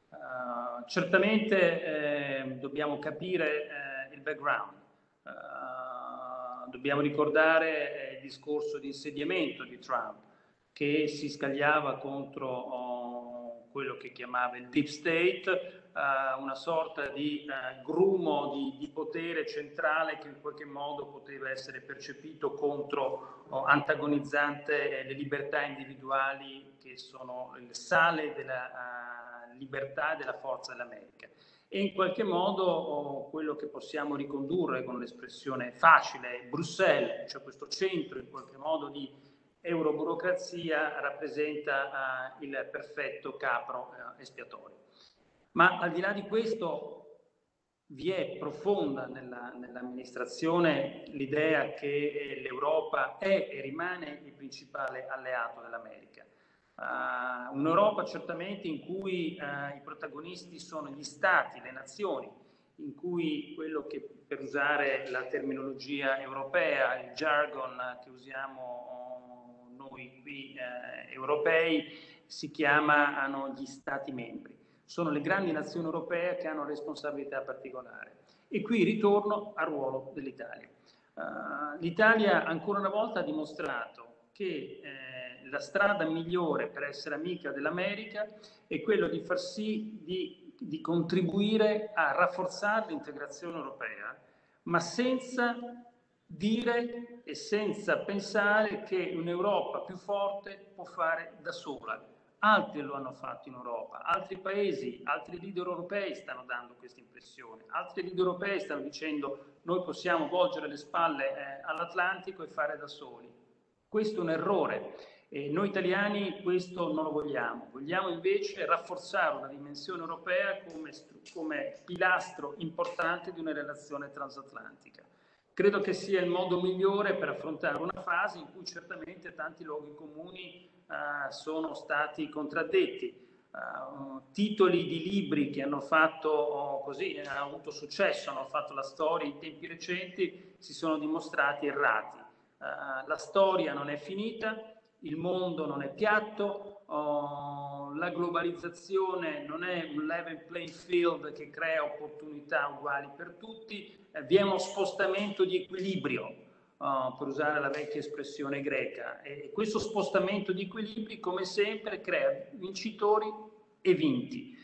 Certamente dobbiamo capire il background, dobbiamo ricordare il discorso di insediamento di Trump, che si scagliava contro quello che chiamava il deep state, una sorta di grumo di potere centrale che in qualche modo poteva essere percepito contro antagonizzante le libertà individuali, che sono il sale della libertà e della forza dell'America. E in qualche modo quello che possiamo ricondurre con l'espressione facile, Bruxelles, cioè questo centro in qualche modo di euroburocrazia, rappresenta il perfetto capro espiatorio. Ma al di là di questo vi è profonda nell'amministrazione l'idea che l'Europa è e rimane il principale alleato dell'America. Un'Europa certamente in cui i protagonisti sono gli stati, le nazioni, in cui quello che, per usare la terminologia europea, il jargon che usiamo noi qui europei, si chiamano gli stati membri. Sono le grandi nazioni europee che hanno responsabilità particolari. E qui ritorno al ruolo dell'Italia. L'Italia ancora una volta ha dimostrato che la strada migliore per essere amica dell'America è quello di far sì di contribuire a rafforzare l'integrazione europea, ma senza dire e senza pensare che un'Europa più forte può fare da sola. Altri lo hanno fatto in Europa, altri paesi, altri leader europei stanno dando questa impressione, altri leader europei stanno dicendo noi possiamo volgere le spalle all'Atlantico e fare da soli. Questo è un errore e noi italiani questo non lo vogliamo. Vogliamo invece rafforzare una dimensione europea come pilastro importante di una relazione transatlantica. Credo che sia il modo migliore per affrontare una fase in cui certamente tanti luoghi comuni sono stati contraddetti. Titoli di libri che hanno fatto così, hanno avuto successo, hanno fatto la storia in tempi recenti, si sono dimostrati errati. La storia non è finita, il mondo non è piatto, la globalizzazione non è un level playing field che crea opportunità uguali per tutti, vi è uno spostamento di equilibrio, per usare la vecchia espressione greca, e questo spostamento di equilibri come sempre crea vincitori e vinti.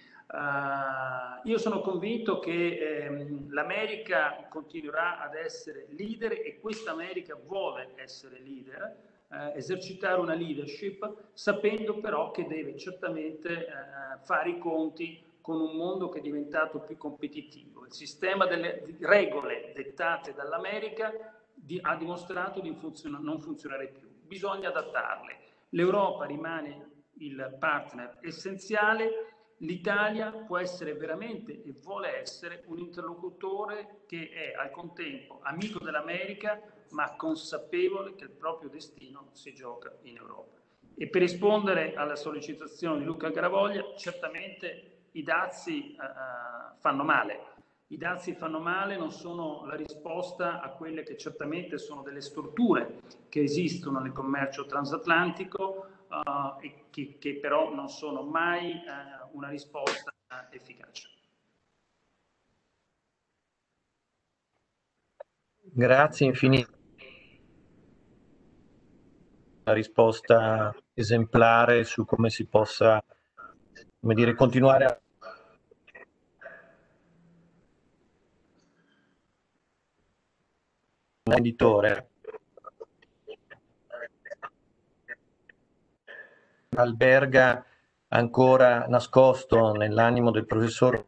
Io sono convinto che l'America continuerà ad essere leader e questa America vuole essere leader, esercitare una leadership, sapendo però che deve certamente fare i conti con un mondo che è diventato più competitivo. Il sistema delle regole dettate dall'America ha dimostrato di non funzionare più. Bisogna adattarle. L'Europa rimane il partner essenziale. L'Italia può essere veramente e vuole essere un interlocutore che è al contempo amico dell'America, ma consapevole che il proprio destino si gioca in Europa. E per rispondere alla sollecitazione di Luca Garavoglia, certamente i dazi fanno male. I dazi fanno male, non sono la risposta a quelle che certamente sono delle storture che esistono nel commercio transatlantico e che però non sono mai una risposta efficace. Grazie infinite. Una risposta esemplare su come si possa, come dire, continuare a un editore alberga ancora nascosto nell'animo del professor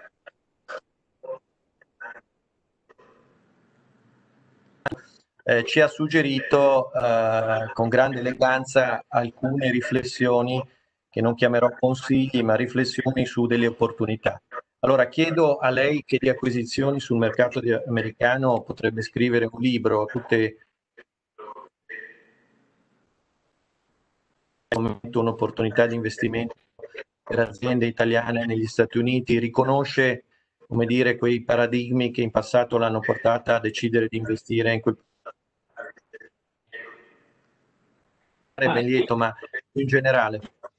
ci ha suggerito con grande eleganza alcune riflessioni che non chiamerò consigli, ma riflessioni su delle opportunità. Allora chiedo a lei che di acquisizioni sul mercato americano potrebbe scrivere un libro, tutte un'opportunità di investimento per aziende italiane negli Stati Uniti, riconosce, come dire, quei paradigmi che in passato l'hanno portata a decidere di investire in quel ben lieto, ma in generale.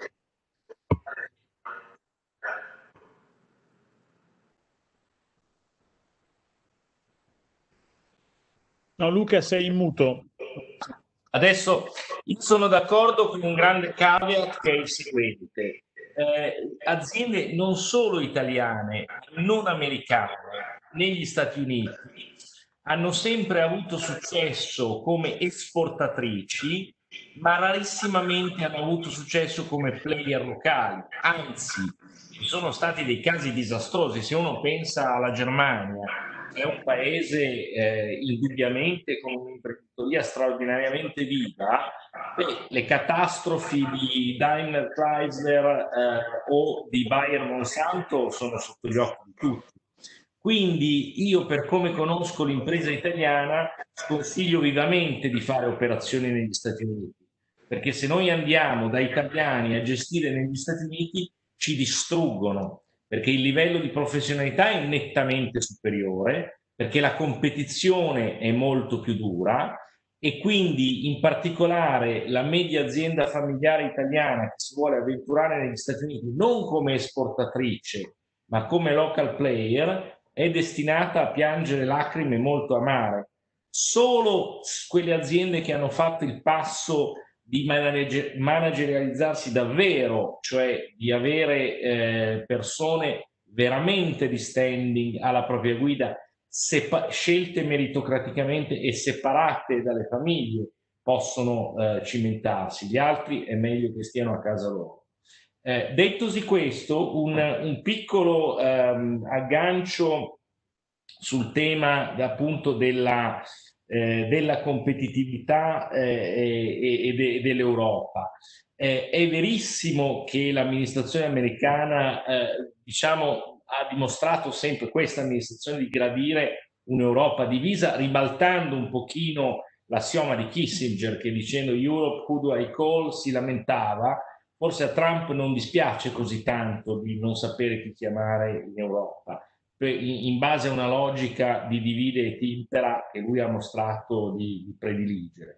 No, Luca, sei in muto. Adesso io sono d'accordo con un grande caveat che è il seguente. Aziende non solo italiane, non americane, negli Stati Uniti, hanno sempre avuto successo come esportatrici, ma rarissimamente hanno avuto successo come player locali. Anzi, ci sono stati dei casi disastrosi. Se uno pensa alla Germania, è un paese indubbiamente con un'imprenditoria straordinariamente viva, le catastrofi di Daimler Chrysler o di Bayer Monsanto sono sotto gli occhi di tutti. Quindi io, per come conosco l'impresa italiana, sconsiglio vivamente di fare operazioni negli Stati Uniti. perché se noi andiamo da italiani a gestire negli Stati Uniti ci distruggono, perché il livello di professionalità è nettamente superiore, perché la competizione è molto più dura e quindi in particolare la media azienda familiare italiana che si vuole avventurare negli Stati Uniti non come esportatrice ma come local player è destinata a piangere lacrime molto amare. Solo quelle aziende che hanno fatto il passo di managerializzarsi davvero, cioè di avere persone veramente di standing alla propria guida, scelte meritocraticamente e separate dalle famiglie, possono cimentarsi. Gli altri è meglio che stiano a casa loro. Dettosi questo, un piccolo aggancio sul tema appunto della competitività e dell'Europa. È verissimo che l'amministrazione americana, diciamo, ha dimostrato sempre questa amministrazione di gradire un'Europa divisa, ribaltando un pochino l'assioma di Kissinger che dicendo Europe who do I call si lamentava. Forse a Trump non dispiace così tanto di non sapere chi chiamare in Europa, in base a una logica di divide e timpera che lui ha mostrato di prediligere.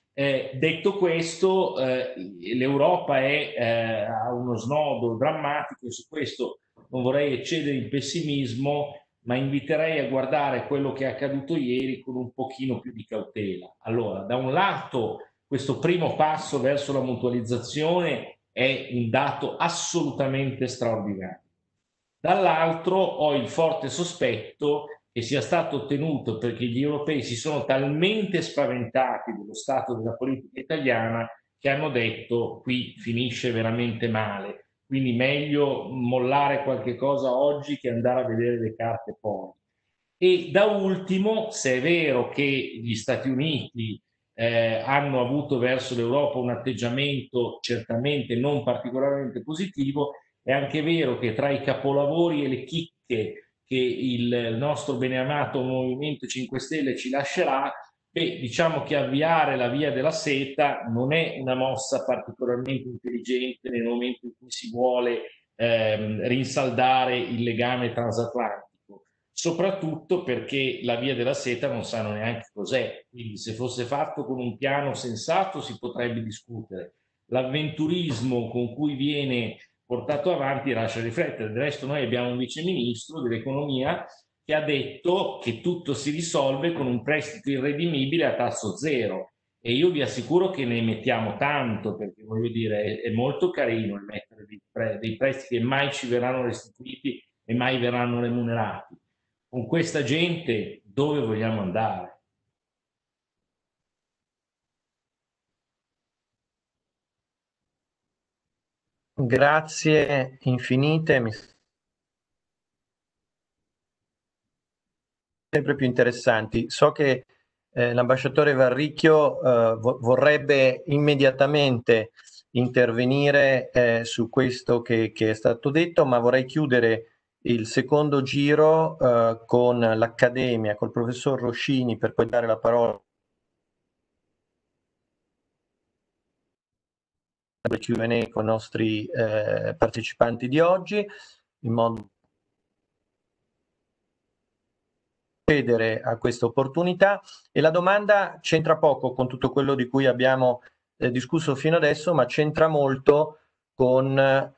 Detto questo, l'Europa ha uno snodo drammatico e su questo non vorrei eccedere in pessimismo, ma inviterei a guardare quello che è accaduto ieri con un pochino più di cautela. Allora, da un lato, questo primo passo verso la mutualizzazione è un dato assolutamente straordinario. Dall'altro ho il forte sospetto che sia stato ottenuto perché gli europei si sono talmente spaventati dello stato della politica italiana che hanno detto qui finisce veramente male, quindi meglio mollare qualche cosa oggi che andare a vedere le carte poi. E da ultimo, se è vero che gli Stati Uniti hanno avuto verso l'Europa un atteggiamento certamente non particolarmente positivo, è anche vero che tra i capolavori e le chicche che il nostro beneamato Movimento 5 Stelle ci lascerà, diciamo che avviare la via della seta non è una mossa particolarmente intelligente nel momento in cui si vuole rinsaldare il legame transatlantico. Soprattutto perché la via della seta non sanno neanche cos'è, quindi se fosse fatto con un piano sensato si potrebbe discutere. L'avventurismo con cui viene portato avanti lascia riflettere. Del resto noi abbiamo un viceministro dell'economia che ha detto che tutto si risolve con un prestito irredimibile a tasso zero e io vi assicuro che ne mettiamo tanto, perché voglio dire è molto carino il mettere dei prestiti che mai ci verranno restituiti e mai verranno remunerati. Con questa gente dove vogliamo andare? Grazie infinite, sempre più interessanti. So che l'ambasciatore Varricchio vorrebbe immediatamente intervenire su questo che è stato detto, ma vorrei chiudere il secondo giro con l'Accademia, col professor Roscini, per poi dare la parola al Q&A con i nostri partecipanti di oggi, in modo accedere a questa opportunità. E la domanda c'entra poco con tutto quello di cui abbiamo discusso fino adesso, ma c'entra molto con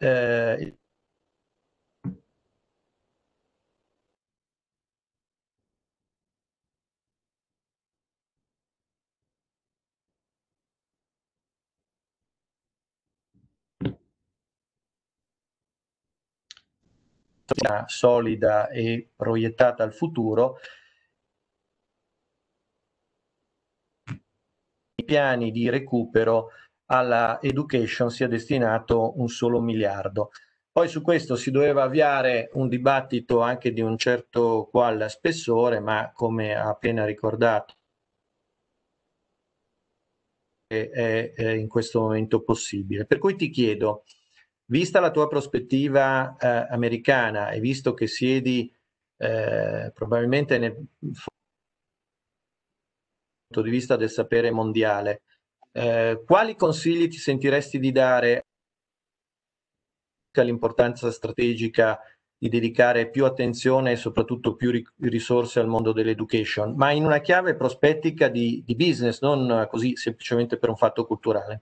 solida e proiettata al futuro, i piani di recupero alla education sia destinato un solo miliardo. Poi su questo si doveva avviare un dibattito anche di un certo qual spessore, ma come ha appena ricordato è in questo momento possibile. Per cui ti chiedo, vista la tua prospettiva americana e visto che siedi probabilmente nel punto di vista del sapere mondiale, Quali consigli ti sentiresti di dare all'importanza strategica di dedicare più attenzione e soprattutto più risorse al mondo dell'education, ma in una chiave prospettica di business, non così semplicemente per un fatto culturale?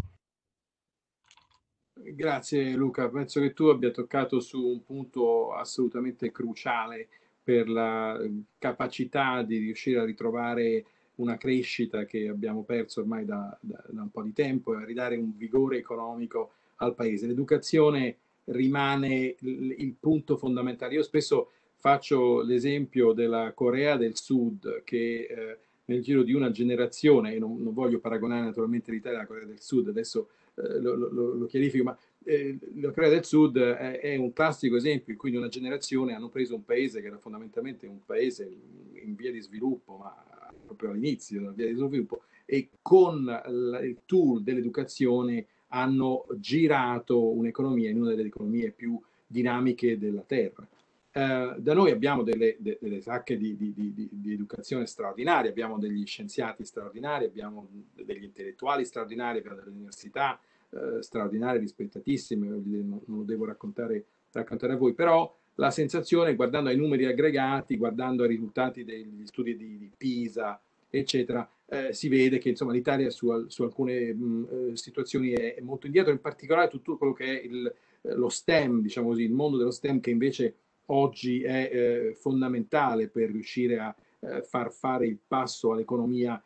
Grazie Luca, penso che tu abbia toccato su un punto assolutamente cruciale per la capacità di riuscire a ritrovare una crescita che abbiamo perso ormai da un po' di tempo e a ridare un vigore economico al paese. L'educazione rimane il punto fondamentale. Io spesso faccio l'esempio della Corea del Sud che nel giro di una generazione, e non voglio paragonare naturalmente l'Italia alla Corea del Sud, adesso lo chiarifico, ma la Corea del Sud è un classico esempio in cui in una generazione hanno preso un paese che era fondamentalmente un paese in via di sviluppo, ma proprio all'inizio della via di sviluppo, e con il tool dell'educazione hanno girato un'economia in una delle economie più dinamiche della terra. Da noi abbiamo delle sacche di educazione straordinarie, abbiamo degli scienziati straordinari, abbiamo degli intellettuali straordinari, abbiamo delle università straordinarie, rispettatissime, non lo devo raccontare a voi, però la sensazione, guardando ai numeri aggregati, guardando ai risultati degli studi di PISA, eccetera, si vede che insomma l'Italia su alcune situazioni è molto indietro, in particolare tutto quello che è lo STEM, diciamo così, il mondo dello STEM, che invece oggi è fondamentale per riuscire a far fare il passo all'economia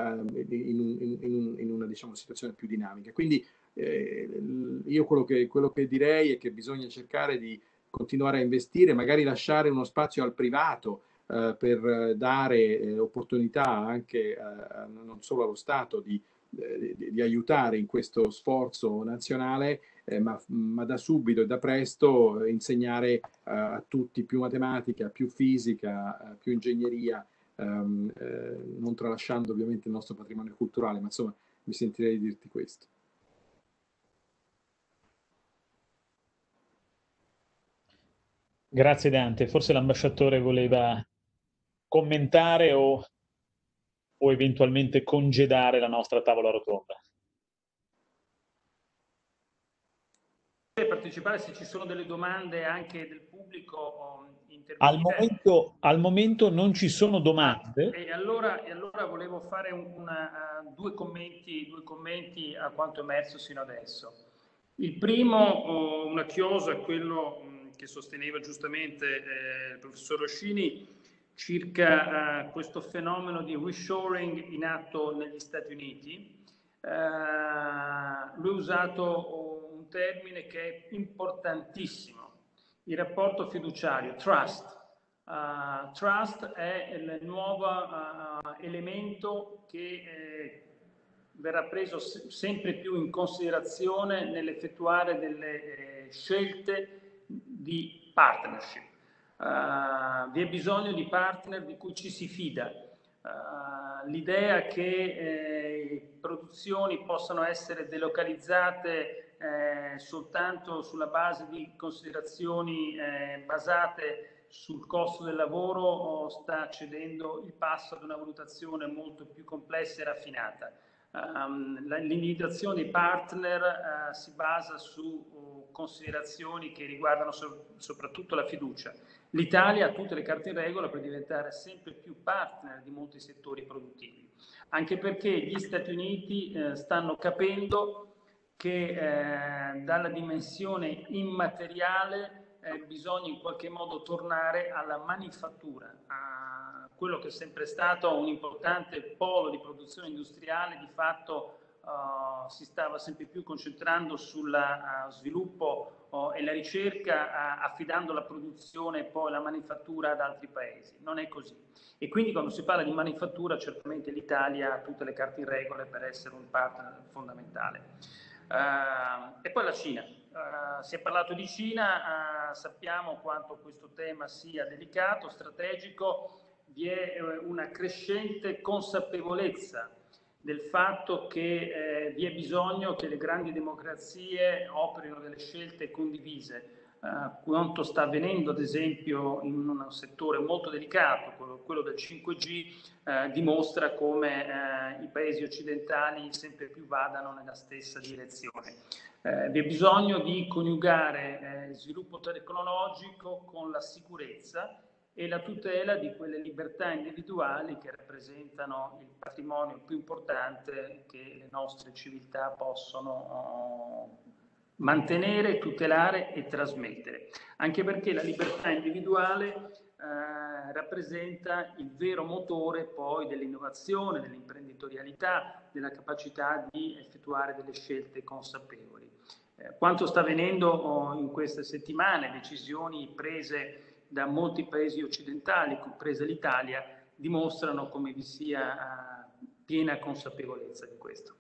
in una diciamo, situazione più dinamica. Quindi io quello che direi è che bisogna cercare di continuare a investire, magari lasciare uno spazio al privato per dare opportunità anche non solo allo Stato di aiutare in questo sforzo nazionale, ma da subito e da presto insegnare a tutti più matematica, più fisica, più ingegneria, non tralasciando ovviamente il nostro patrimonio culturale, ma insomma mi sentirei di dirti questo. Grazie Dante, forse l'ambasciatore voleva commentare o eventualmente congedare la nostra tavola rotonda. Partecipare se ci sono delle domande anche del pubblico. Al momento non ci sono domande. E allora volevo fare due commenti a quanto emerso sino adesso. Il primo, una chiosa, quello che sosteneva giustamente il professor Roscini circa questo fenomeno di reshoring in atto negli Stati Uniti. Lui ha usato un termine che è importantissimo, il rapporto fiduciario, trust. Trust è il nuovo elemento che verrà preso sempre più in considerazione nell'effettuare delle scelte di partnership. Vi è bisogno di partner di cui ci si fida. L'idea che produzioni possano essere delocalizzate soltanto sulla base di considerazioni basate sul costo del lavoro sta cedendo il passo ad una valutazione molto più complessa e raffinata. L'individuazione dei partner si basa su considerazioni che riguardano soprattutto la fiducia. L'Italia ha tutte le carte in regola per diventare sempre più partner di molti settori produttivi, anche perché gli Stati Uniti stanno capendo che dalla dimensione immateriale bisogna in qualche modo tornare alla manifattura, a quello che è sempre stato un importante polo di produzione industriale. Di fatto si stava sempre più concentrando sul sviluppo e la ricerca, affidando la produzione e poi la manifattura ad altri paesi. Non è così. E quindi quando si parla di manifattura, certamente l'Italia ha tutte le carte in regola per essere un partner fondamentale. E poi la Cina. Si è parlato di Cina, sappiamo quanto questo tema sia delicato, strategico. Vi è una crescente consapevolezza del fatto che vi è bisogno che le grandi democrazie operino delle scelte condivise. Quanto sta avvenendo ad esempio in un settore molto delicato, quello quello del 5G, dimostra come i paesi occidentali sempre più vadano nella stessa direzione. Vi è bisogno di coniugare sviluppo tecnologico con la sicurezza e la tutela di quelle libertà individuali che rappresentano il patrimonio più importante che le nostre civiltà possono mantenere, tutelare e trasmettere. Anche perché la libertà individuale rappresenta il vero motore poi dell'innovazione, dell'imprenditorialità, della capacità di effettuare delle scelte consapevoli. Quanto sta avvenendo in queste settimane, decisioni prese da molti paesi occidentali, compresa l'Italia, dimostrano come vi sia piena consapevolezza di questo.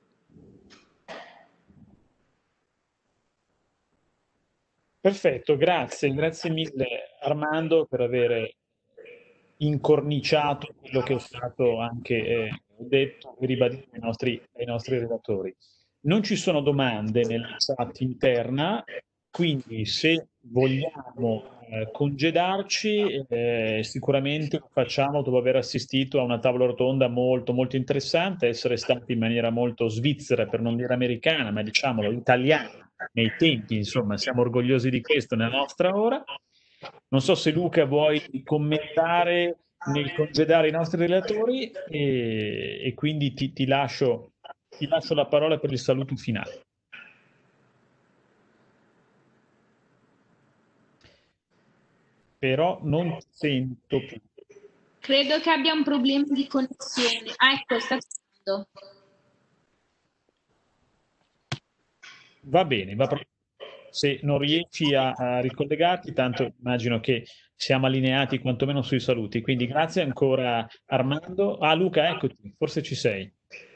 Perfetto, grazie mille Armando per aver incorniciato quello che è stato anche detto e ribadito ai nostri relatori. Non ci sono domande nella chat interna, quindi se vogliamo congedarci, sicuramente lo facciamo dopo aver assistito a una tavola rotonda molto, molto interessante, essere stati in maniera molto svizzera, per non dire americana, ma diciamolo italiana nei tempi, insomma, siamo orgogliosi di questo nella nostra ora. Non so se Luca vuoi commentare nel congedare i nostri relatori e quindi ti lascio la parola per il saluto finale. Però non ti sento più. Credo che abbia un problema di connessione. Ah, ecco, sta tornando. Va bene, se non riesci a ricollegarti, tanto immagino che siamo allineati quantomeno sui saluti. Quindi grazie ancora Armando. Ah, Luca, eccoti, forse ci sei.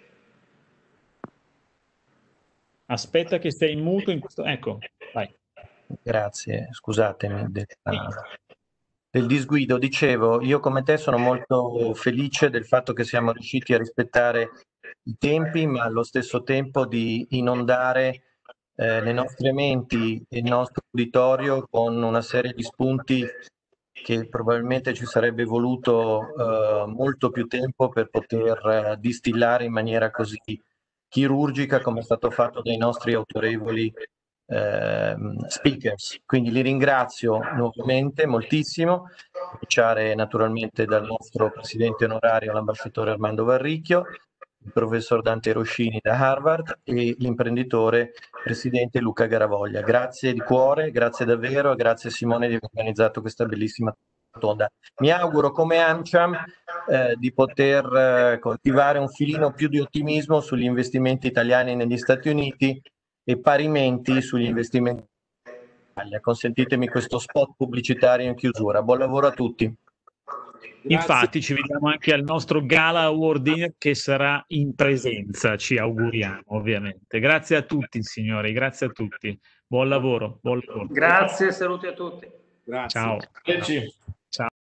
Aspetta che sei in muto in questo... Ecco, vai. Grazie, scusatemi del disguido. Dicevo, io come te sono molto felice del fatto che siamo riusciti a rispettare i tempi, ma allo stesso tempo di inondare le nostre menti e il nostro uditorio con una serie di spunti che probabilmente ci sarebbe voluto molto più tempo per poter distillare in maniera così chirurgica come è stato fatto dai nostri autorevoli speakers. Quindi li ringrazio nuovamente moltissimo, a cominciare naturalmente dal nostro presidente onorario, l'ambasciatore Armando Varricchio, il professor Dante Roscini da Harvard e l'imprenditore presidente Luca Garavoglia. Grazie di cuore, grazie davvero e grazie Simone di aver organizzato questa bellissima rotonda. Mi auguro come AmCham di poter coltivare un filino più di ottimismo sugli investimenti italiani negli Stati Uniti e parimenti sugli investimenti in Italia. Consentitemi questo spot pubblicitario in chiusura. Buon lavoro a tutti. Infatti ci vediamo anche al nostro Gala Award Dinner che sarà in presenza, ci auguriamo ovviamente. Grazie a tutti signori, grazie a tutti. Buon lavoro. Buon lavoro. Grazie, saluti a tutti. Grazie. Ciao. Ciao.